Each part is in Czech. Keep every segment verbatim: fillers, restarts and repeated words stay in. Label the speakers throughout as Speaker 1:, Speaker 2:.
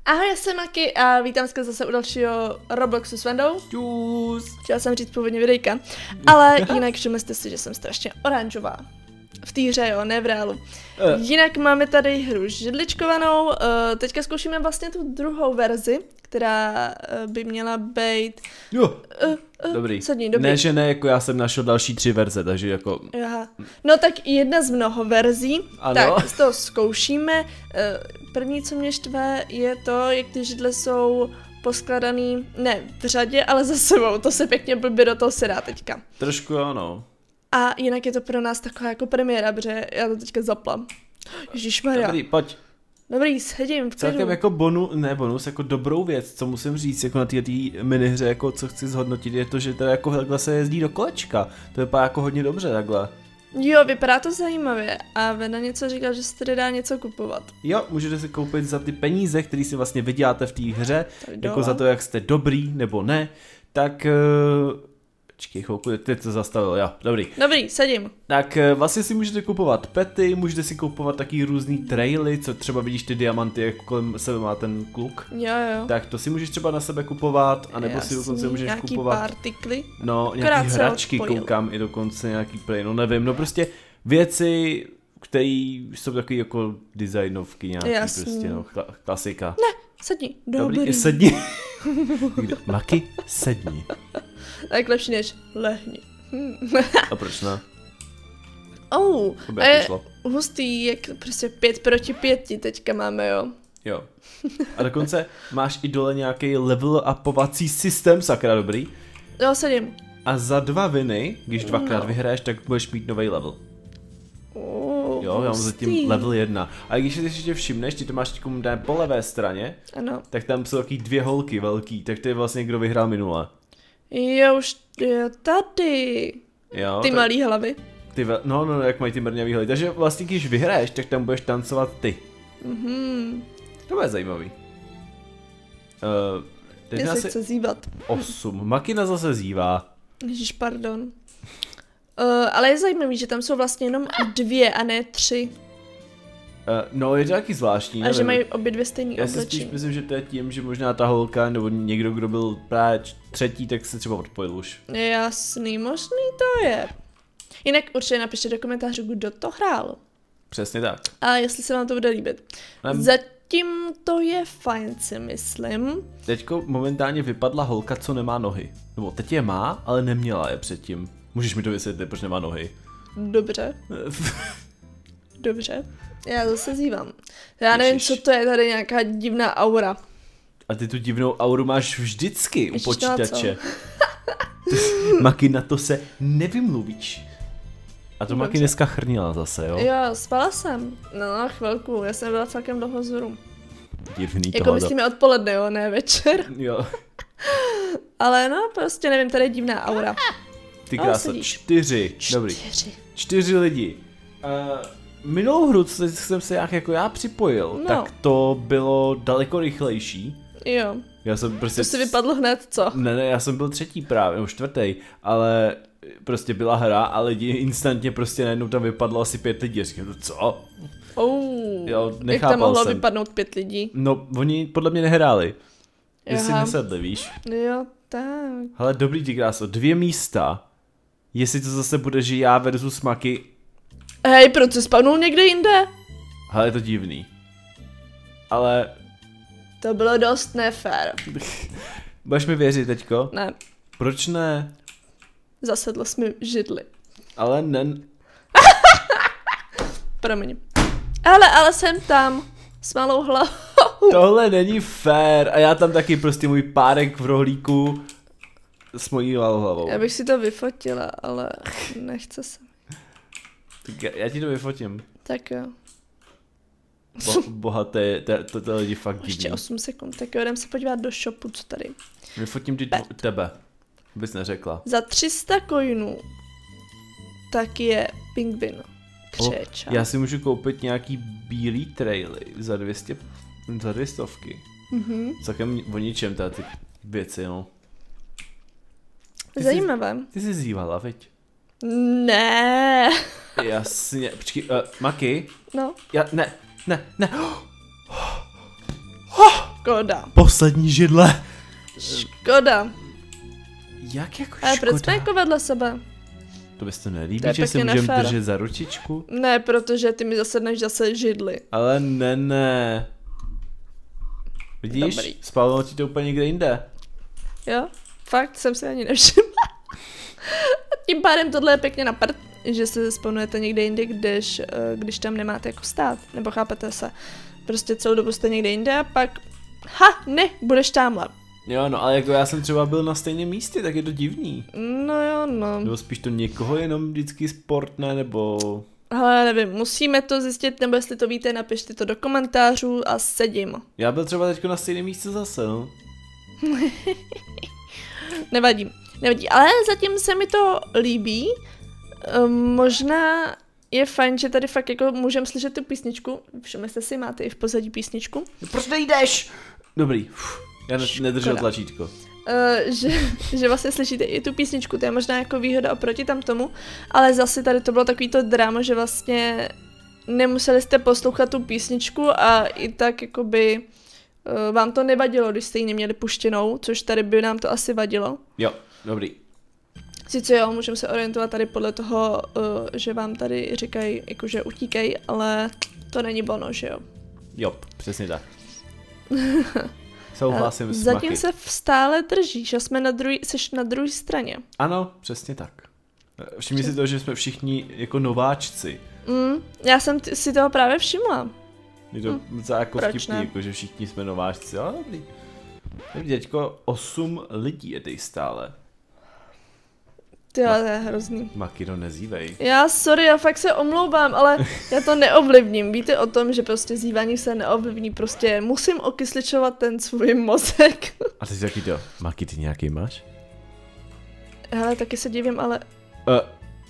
Speaker 1: Ahoj, já jsem Maki a vítám vás zase u dalšího Robloxu s Vendou.
Speaker 2: Čus.
Speaker 1: Chtěla jsem říct původně videjka, ale jinak všimli jste si, že jsem strašně oranžová. V té hře, jo, ne v reálu. Uh. Jinak máme tady hru židličkovanou, uh, teďka zkoušíme vlastně tu druhou verzi, která uh, by měla být...
Speaker 2: Jo,
Speaker 1: uh, uh,
Speaker 2: dobrý.
Speaker 1: Sadní, dobrý.
Speaker 2: Ne, že ne, jako já jsem našel další tři verze, takže jako...
Speaker 1: Aha. No tak jedna z mnoho verzí,
Speaker 2: ano.
Speaker 1: Tak z toho zkoušíme. První, co mě štve, je to, jak ty židle jsou poskladaný, ne v řadě, ale za sebou, to se pěkně blbě do toho sedá teďka.
Speaker 2: Trošku ano.
Speaker 1: A jinak je to pro nás taková jako premiéra, protože já to teďka zaplam. Ježišmarja.
Speaker 2: Dobrý, pojď.
Speaker 1: Dobrý, sedím v klidu.
Speaker 2: Celkem jako bonus, ne bonus, jako dobrou věc, co musím říct, jako na této minihře, jako co chci zhodnotit, je to, že teda jako takhle se jezdí do kolečka. To vypadá jako hodně dobře takhle.
Speaker 1: Jo, vypadá to zajímavě a Vena něco říkal, že se tady dá něco kupovat.
Speaker 2: Jo, můžete si koupit za ty peníze, které si vlastně vyděláte v té hře, jako za to, jak jste dobrý nebo ne, tak... Počkej chvilku, teď to zastavil, jo, dobrý.
Speaker 1: Dobrý, sedím.
Speaker 2: Tak vlastně si můžete kupovat pety, můžete si kupovat taky různý traily, co třeba vidíš ty diamanty, jak kolem sebe má ten kluk.
Speaker 1: Jo, jo.
Speaker 2: Tak to si můžeš třeba na sebe kupovat, anebo
Speaker 1: Jasný,
Speaker 2: si dokonce můžeš
Speaker 1: nějaký
Speaker 2: kupovat...
Speaker 1: partikly.
Speaker 2: No, nějaký hračky koukám i dokonce, nějaký play, no nevím, no prostě věci, které jsou taky jako designovky nějaký. Jasný. Prostě, no, klasika.
Speaker 1: Ne, sedni, dobrý.
Speaker 2: Dobrý, sedni. Maki, sedni.
Speaker 1: Tak lepší než lehni.
Speaker 2: A proč ne?
Speaker 1: Oh, a je hustý, jak prostě pět proti pěti teďka máme, jo.
Speaker 2: Jo. A dokonce máš i dole nějaký level upovací systém, sakra dobrý.
Speaker 1: Jo, sedím.
Speaker 2: A za dva viny, když dvakrát no. vyhraješ, tak budeš mít nový level.
Speaker 1: Oh,
Speaker 2: jo, já mám zatím level jedna. A když si ještě všimneš, ty to máš tím po levé straně,
Speaker 1: ano.
Speaker 2: Tak tam jsou taky dvě holky velký, tak to je vlastně kdo vyhrál minule.
Speaker 1: Jo, už je tady.
Speaker 2: Jo,
Speaker 1: ty
Speaker 2: tak,
Speaker 1: malý hlavy.
Speaker 2: Ty ve, no, no, jak mají ty mrňavý hlavy. Takže vlastně, když vyhraješ, tak tam budeš tancovat ty.
Speaker 1: Mhm.
Speaker 2: To bude zajímavý. Uh, teď
Speaker 1: já se chce zívat.
Speaker 2: osm. Makina zase zívá.
Speaker 1: Ježiš, pardon. Uh, ale je zajímavý, že tam jsou vlastně jenom dvě a ne tři.
Speaker 2: Uh, no, je to taky zvláštní.
Speaker 1: A nevím. Že mají obě dvě stejný
Speaker 2: Já
Speaker 1: oblečení.
Speaker 2: si spíš myslím, že to je tím, že možná ta holka nebo někdo, kdo byl právě třetí, tak se třeba odpojil už.
Speaker 1: Jasný, možný to je. Jinak určitě napište do komentářů, kdo to hrál.
Speaker 2: Přesně tak.
Speaker 1: A jestli se vám to bude líbit. Nem. Zatím to je fajn, si myslím.
Speaker 2: Teďko momentálně vypadla holka, co nemá nohy. Nebo teď je má, ale neměla je předtím. Můžeš mi to vysvětlit, proč nemá nohy?
Speaker 1: Dobře. Dobře. Já zase zívám. Já nevím, Ježiš. Co to je tady nějaká divná aura.
Speaker 2: A ty tu divnou auru máš vždycky Ježiš, u počítače. Maki, na to se nevymluvíš. A to Maki dneska chrnila zase, jo?
Speaker 1: Jo, spala jsem. No, na chvilku, já jsem byla celkem dlouho vzhůru.
Speaker 2: Divný
Speaker 1: jako
Speaker 2: tohoto.
Speaker 1: myslíme odpoledne, jo, ne večer.
Speaker 2: Jo.
Speaker 1: Ale no, prostě nevím, tady je divná aura.
Speaker 2: Ty krása, čtyři.
Speaker 1: Čtyři.
Speaker 2: Dobrý. Čtyři lidi. Uh, minulou hru, co jsem se jak jako já připojil, no. Tak to bylo daleko rychlejší.
Speaker 1: Jo.
Speaker 2: Já jsem prostě...
Speaker 1: To si vypadlo hned, co?
Speaker 2: Ne, ne, já jsem byl třetí právě, nebo čtvrtý, ale prostě byla hra a lidi instantně prostě najednou tam vypadlo asi pět lidí. Říkám, co?
Speaker 1: Oh,
Speaker 2: jo,
Speaker 1: jak tam mohlo
Speaker 2: jsem.
Speaker 1: vypadnout pět lidí?
Speaker 2: No, oni podle mě nehráli. Vy si nesedli, víš?
Speaker 1: Jo, tak.
Speaker 2: Hele, dobrý ty kráso, dvě místa. Jestli to zase bude, že já versus Maki.
Speaker 1: Hej, proč se spadnul někde jinde?
Speaker 2: Hele, je to divný. Ale...
Speaker 1: To bylo dost nefér.
Speaker 2: Budeš mi věřit teďko?
Speaker 1: Ne.
Speaker 2: Proč ne?
Speaker 1: Zasedl jsi mi židli.
Speaker 2: Ale ne...
Speaker 1: Promiň. Ale, ale jsem tam. S malou hlavou.
Speaker 2: Tohle není fér. A já tam taky prostě můj párek v rohlíku s mojí malou hlavou.
Speaker 1: Já bych si to vyfotila, ale nechce se.
Speaker 2: Tak já, já ti to vyfotím.
Speaker 1: Tak jo.
Speaker 2: Bo, bohaté, to, to lidi fakt divný.
Speaker 1: Ještě osm sekund, tak jo, jdem se podívat do shopu, co tady.
Speaker 2: Vyfotím ti tebe, bys neřekla.
Speaker 1: Za tři sta coinů tak je pingvin. Křeča.
Speaker 2: Já si můžu koupit nějaký bílý traily za dvě stě, za dvě stovky. Mhm. Celkem o ničem tady ty věci, no.
Speaker 1: Ty Zajímavé.
Speaker 2: Jsi, ty jsi zývala, veď?
Speaker 1: Ne.
Speaker 2: Jasně, počkej, uh, Maki?
Speaker 1: No.
Speaker 2: Já, ne, ne, ne. Oh, oh,
Speaker 1: Škoda.
Speaker 2: Poslední židle.
Speaker 1: Škoda.
Speaker 2: Jak jako
Speaker 1: Ale
Speaker 2: škoda?
Speaker 1: proč jsme jako vedle sebe?
Speaker 2: To bys to nelíbí,
Speaker 1: To
Speaker 2: že se
Speaker 1: pěkně
Speaker 2: můžeme
Speaker 1: nefér.
Speaker 2: držet za ručičku?
Speaker 1: Ne, protože ty mi zasedneš zase židli.
Speaker 2: Ale ne, ne. Vidíš?
Speaker 1: Dobrý.
Speaker 2: Spálilo ti to úplně někde jinde.
Speaker 1: Jo? Fakt jsem si ani nevšimla. Tím pádem tohle je pěkně na prd, že se spawnujete někde jinde, když, když tam nemáte jako stát. Nebo chápete se. Prostě celou dobu jste někde jinde a pak ha, ne, budeš tamhle.
Speaker 2: Jo, no ale jako já jsem třeba byl na stejném místě, tak je to divný.
Speaker 1: No jo, no.
Speaker 2: Nebo spíš to někoho jenom vždycky sportne, nebo...
Speaker 1: Ale nevím, musíme to zjistit, nebo jestli to víte, napište to do komentářů a sedím.
Speaker 2: Já byl třeba teďko na stejném místě zase, no.
Speaker 1: Nevadí, nevadí, ale zatím se mi to líbí. Um, možná je fajn, že tady fakt jako můžeme slyšet tu písničku. Všimli si, máte i v pozadí písničku.
Speaker 2: No, proč nejdeš? Dobrý, Uf, já ne- nedržel tlačítko.
Speaker 1: Uh, že, že vlastně slyšíte i tu písničku, to je možná jako výhoda oproti tam tomu, ale zase tady to bylo takový to drama, že vlastně nemuseli jste poslouchat tu písničku a i tak jakoby uh, vám to nevadilo, když jste ji neměli puštěnou, což tady by nám to asi vadilo.
Speaker 2: Jo, dobrý.
Speaker 1: Sice jo, můžeme se orientovat tady podle toho, uh, že vám tady říkají, jakože utíkej, ale to není bono, že jo.
Speaker 2: Jo, přesně tak. Souhlasím s
Speaker 1: Zatím
Speaker 2: Maki.
Speaker 1: se stále držíš a jsme na druhý, seš na druhé straně.
Speaker 2: Ano, přesně tak. Všimni si to, že jsme všichni jako nováčci.
Speaker 1: Mm, já jsem t- si toho právě všimla.
Speaker 2: Je to docela jako
Speaker 1: Proč
Speaker 2: vtipný,
Speaker 1: ne?
Speaker 2: jako že všichni jsme nováčci, ale dobrý. Dobrý, děťko, osm lidí je tady stále.
Speaker 1: Ty, ale to je hrozný.
Speaker 2: Makiro, nezívej.
Speaker 1: Já sorry, já fakt se omlouvám, ale já to neovlivním. Víte o tom, že prostě zívání se neovlivní, prostě musím okysličovat ten svůj mozek.
Speaker 2: A ty jsi taky to, Maki, ty nějaký máš?
Speaker 1: Hele, taky se divím, ale
Speaker 2: Uh,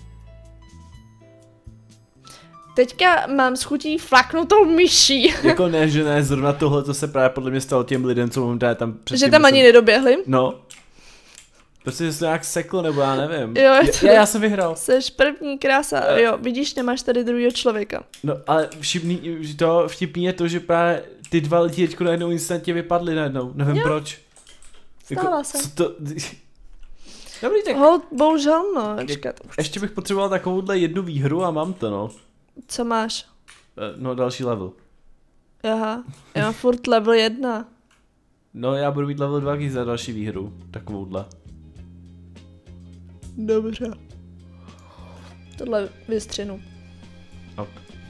Speaker 1: teďka mám schutí flaknutou myší.
Speaker 2: jako ne, že ne, zrovna tohle, co se právě podle mě stalo těm lidem, co momentálně tam předtím...
Speaker 1: Že tam ani nedoběhli.
Speaker 2: No. Prostě jsi to nějak sekl, nebo já nevím.
Speaker 1: Jo, je to-
Speaker 2: já, já jsem vyhrál.
Speaker 1: Seš první krása, jo, vidíš, nemáš tady druhého člověka.
Speaker 2: No, ale všipný, že to vtipný je to, že právě ty dva lidi teďko najednou instantně vypadly najednou. Nevím jo. proč.
Speaker 1: Stává se.
Speaker 2: Co to... Dobrý, tak
Speaker 1: Hold, bohužel, no, čekat.
Speaker 2: ještě bych potřeboval takovouhle jednu výhru a mám to, no.
Speaker 1: Co máš?
Speaker 2: Eh, No, další level.
Speaker 1: Aha, já mám furt level jedna.
Speaker 2: No, já budu mít level dva za další výhru. Takovouhle.
Speaker 1: Dobře. Tohle vystřinu.
Speaker 2: Ok.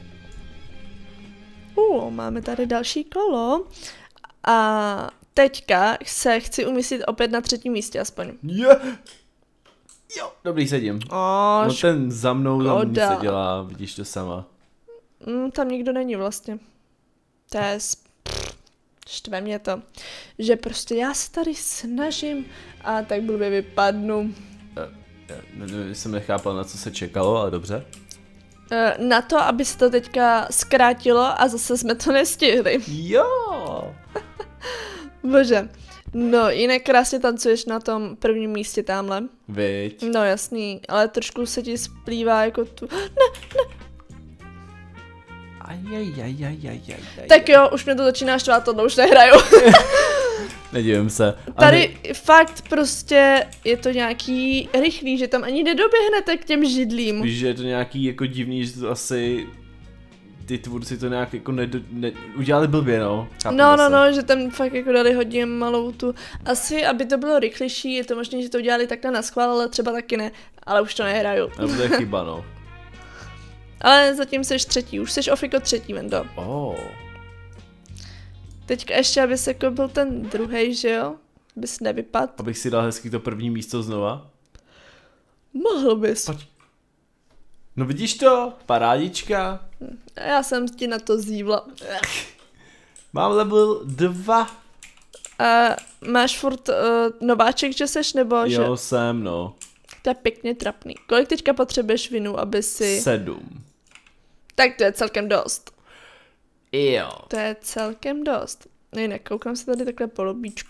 Speaker 1: Uh, máme tady další kolo. A teďka se chci umístit opět na třetím místě aspoň.
Speaker 2: Yeah. Jo, dobrý, sedím.
Speaker 1: O,
Speaker 2: No ten za mnou tam nic
Speaker 1: škoda.
Speaker 2: nedělá, vidíš to sama.
Speaker 1: mm, tam nikdo není vlastně. To je... Sp... Štve mě to. Že prostě já se tady snažím a tak blbě vypadnu.
Speaker 2: Já ne- jsem nechápal, na co se čekalo, ale dobře.
Speaker 1: Eh, Na to, aby se to teďka zkrátilo a zase jsme to nestihli.
Speaker 2: Jo.
Speaker 1: Bože. No, jinak krásně tancuješ na tom prvním místě tamhle.
Speaker 2: Viď.
Speaker 1: No jasný, ale trošku se ti splývá jako tu...
Speaker 2: Ajajajajajajaj.
Speaker 1: Tak jo, už mě to začíná štvát, tohle už nehraju.
Speaker 2: Nedívím se.
Speaker 1: Tady fakt prostě je to nějaký rychlý, že tam ani nedoběhnete k těm židlím.
Speaker 2: Víš, že je to nějaký jako divný, že to asi ty tvůrci to nějak jako ne, ne, udělali blbě, no. Chápeme
Speaker 1: No, no,
Speaker 2: se.
Speaker 1: no, že tam fakt jako dali hodně malou tu... Asi, aby to bylo rychlejší, je to možné, že to udělali takhle na schvál, ale třeba taky ne. Ale už to nehraju.
Speaker 2: Nebo to je chyba, no.
Speaker 1: Ale zatím jsi třetí, už jsi ofiko třetí, Vendo.
Speaker 2: Oh.
Speaker 1: Teďka ještě, abys jako byl ten druhej, že jo? Bys nevypadl.
Speaker 2: Abych si dal hezky to první místo znova.
Speaker 1: Mohl bys.
Speaker 2: Pojď. No vidíš to? Parádička.
Speaker 1: Já jsem ti na to zívla.
Speaker 2: Mám level dva.
Speaker 1: A máš furt uh, nováček, že seš, nebo že...
Speaker 2: Jo, jsem, no.
Speaker 1: To je pěkně trapný. Kolik teďka potřebuješ vinu, aby si...
Speaker 2: Sedm.
Speaker 1: Tak to je celkem dost.
Speaker 2: Jo.
Speaker 1: To je celkem dost. No jinak, koukám se tady takhle po lobíčku.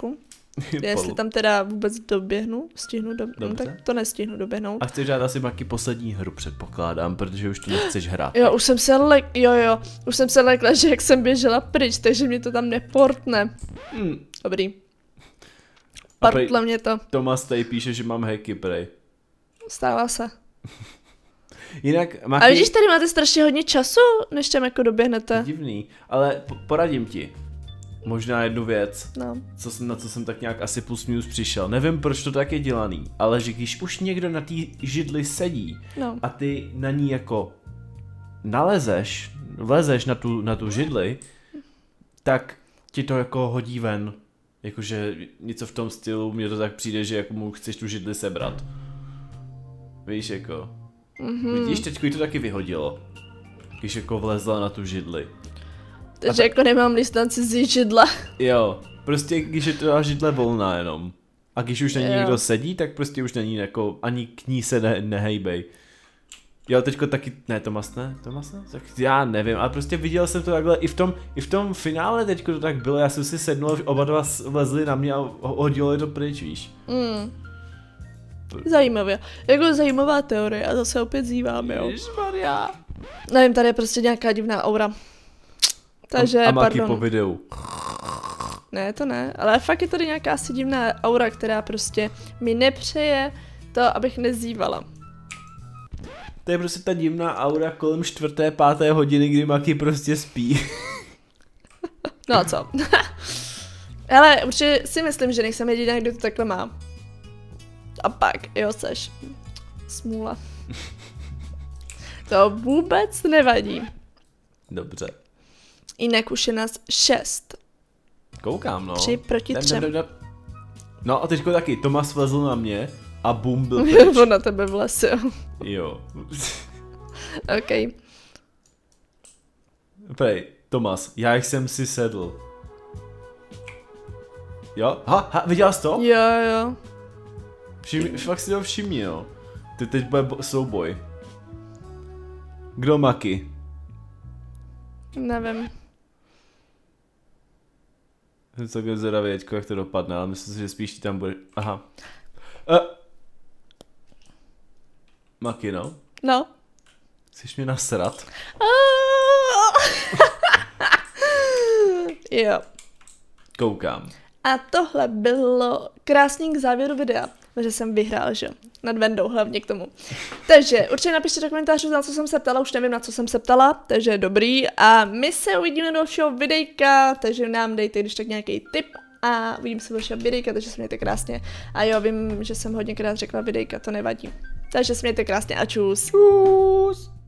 Speaker 1: Jestli tam teda vůbec doběhnu, stihnu doběhnout, no, tak to nestihnu doběhnout.
Speaker 2: A chceš hrát asi Maki poslední hru, předpokládám, protože už to nechceš hrát.
Speaker 1: Jo, už jsem se lek, jo jo, už jsem se lekla, že jak jsem běžela pryč, takže mě to tam neportne. Hmm. Dobrý. Portle mě to.
Speaker 2: Tomas tady píše, že mám hacky, prej.
Speaker 1: Stává se.
Speaker 2: Jinak, Maki...
Speaker 1: A vidíš, tady máte strašně hodně času, než tam jako doběhnete.
Speaker 2: Divný, ale poradím ti. Možná jednu věc,
Speaker 1: no.
Speaker 2: co, na co jsem tak nějak asi plus minus přišel. Nevím, proč to tak je dělaný, ale že když už někdo na té židli sedí
Speaker 1: no.
Speaker 2: a ty na ní jako nalezeš, vlezeš na tu, na tu židli, tak ti to jako hodí ven. Jakože něco v tom stylu, mně to tak přijde, že jako mu chceš tu židli sebrat. Víš, jako. Mm-hmm. Vidíš, teďko to taky vyhodilo. Když jako vlezla na tu židli.
Speaker 1: Takže ta... jako nemám listanci z židla.
Speaker 2: Jo, prostě když je to židle volná jenom. A když už na ní jo. někdo sedí, tak prostě už na ní jako, ani k ní se ne, nehejbej. Jo, teďko taky, ne, Tomas ne, Tomas ne? Tak já nevím, ale prostě viděl jsem to takhle, i v tom, i v tom finále teďko to tak bylo, já jsem si sednul, oba dva vlezli na mě a hodilo je to pryč, víš. Mm.
Speaker 1: Zajímavě, jako zajímavá teorie a zase opět zívám, jo.
Speaker 2: Ježmarja.
Speaker 1: Nevím, tady je prostě nějaká divná aura. Takže,
Speaker 2: a, a Maki
Speaker 1: pardon.
Speaker 2: po videu.
Speaker 1: Ne, to ne, ale fakt je tady nějaká asi divná aura, která prostě mi nepřeje to, abych nezývala.
Speaker 2: To je prostě ta divná aura kolem čtvrté, páté hodiny, kdy Maki prostě spí.
Speaker 1: No a co? Hele, určitě si myslím, že nejsem jediná, kdo to takhle má. A pak, jo, seš. Smůla. To vůbec nevadí.
Speaker 2: Dobře.
Speaker 1: Jinak už je nás šest.
Speaker 2: Koukám, no.
Speaker 1: Tři proti třem.
Speaker 2: No a teďko taky, Tomas vlezl na mě a bum byl pryč.
Speaker 1: On na tebe vlez, jo.
Speaker 2: Jo.
Speaker 1: OK.
Speaker 2: Prej, Tomas, já jsem si sedl. Jo? Ha, ha, viděl jsi to?
Speaker 1: Jo, jo.
Speaker 2: Všim, fakt si to všimni, no. Ty teď bude souboj. Kdo Maki?
Speaker 1: Nevím.
Speaker 2: Jsem celkem zvědavý, jak to dopadne, ale myslím si, že spíš ti tam bude... Aha. Uh. Maki, no?
Speaker 1: No.
Speaker 2: Chceš mě nasrat?
Speaker 1: Jo.
Speaker 2: Koukám.
Speaker 1: A tohle bylo krásný k závěru videa, že jsem vyhrál, že? Nad Vendou hlavně k tomu. Takže určitě napište do komentářů, na co jsem se ptala, už nevím, na co jsem se ptala, takže dobrý. A my se uvidíme do dalšího videjka, takže nám dejte když tak nějaký tip a uvidíme se do dalšího videjka, takže se mějte krásně. A jo, vím, že jsem hodněkrát řekla videjka, to nevadí. Takže se mějte krásně a čus.
Speaker 2: Čus.